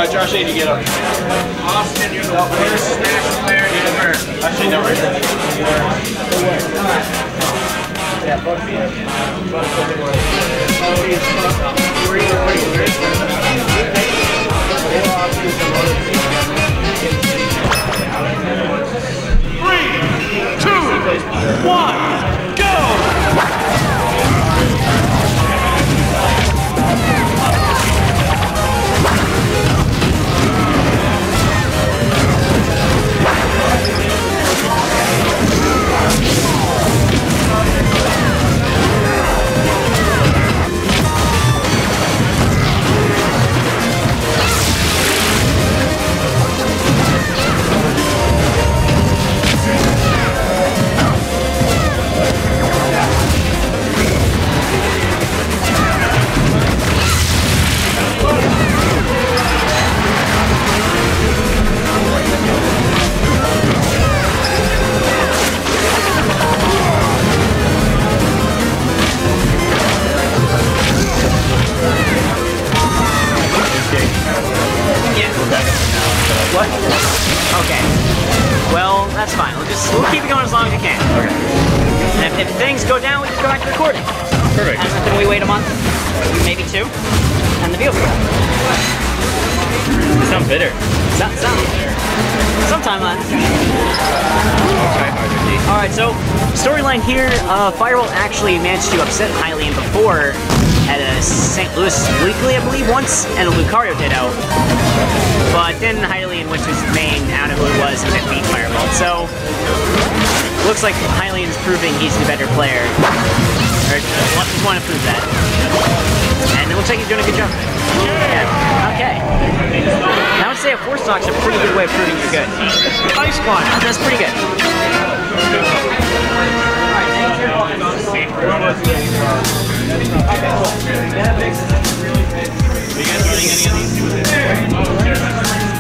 Josh, you get up. Austin, you're the worst Smash player ever. Actually, never. Yeah, fuck me. What? Okay. Well, that's fine. We'll keep it going as long as we can. Okay. And if things go down, we just go back to recording. Perfect. And then we wait a month, maybe 2, and the veal. You sound bitter. Sometime on. Alright, so storyline here, Firewall actually managed to upset Hylian before at a St. Louis Weekly, I believe, once, and a Lucario Ditto. But then Hylian went to his main, I don't know who it was, and then beat Firewall. So, looks like Hylian's proving he's the better player. Or just want to prove that. And it looks like he's doing a good job. Yeah. Okay. I would say a 4-stock's a pretty good way of proving you're good. Ice Climb. That's pretty good. Alright, thank you. Okay, cool. Are you guys running any of these?